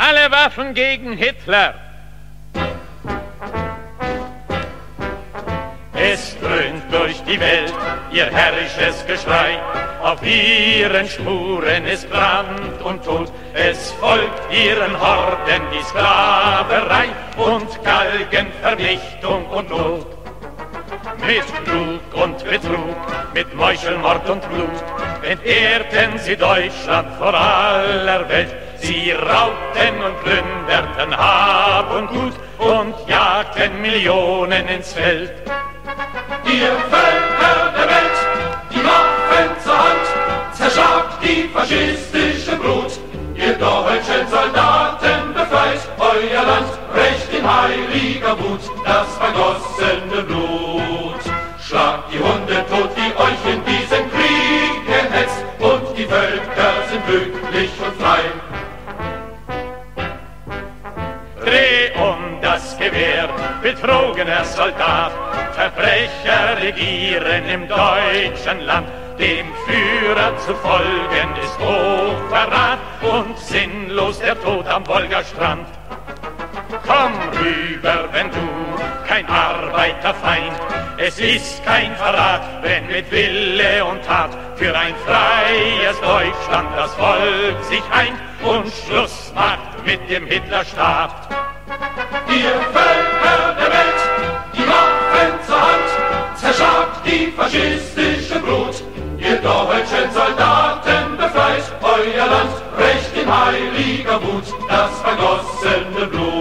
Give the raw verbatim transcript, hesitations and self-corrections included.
Alle Waffen gegen Hitler! Es dröhnt durch die Welt ihr herrisches Geschrei, auf ihren Spuren ist Brand und Tod, es folgt ihren Horden die Sklaverei und Galgenvernichtung und Not. Mit Lug und Betrug, mit Meuchelmord und Blut entehrten sie Deutschland vor aller Welt. Sie raubten und plünderten Hab und Gut und jagten Millionen ins Feld. Ihr Völker der Welt, die Waffen zur Hand, zerschlagt die faschistische Brut. Ihr deutschen Soldaten, befreit euer Land, rächt in heiliger Wut das vergossene Blut. Schlagt die Hunde tot, die euch in diesem Krieg gehetzt, und die Völker sind glücklich und frei. Dreh um das Gewehr, betrogener Soldat, Verbrecher regieren im deutschen Land. Dem Führer zu folgen ist Hochverrat und sinnlos der Tod am Wolgastrand. Komm rüber, wenn du kein Arbeiterfeind, es ist kein Verrat, wenn mit Wille und Tat für ein freies Deutschland das Volk sich eint und Schluss macht mit dem Hitlerstaat. Ihr Völker der Welt, die Waffen zur Hand, zerschlagt die faschistische Brut. Ihr deutschen Soldaten, befreit euer Land, rächt in heiliger Wut das vergossene Blut.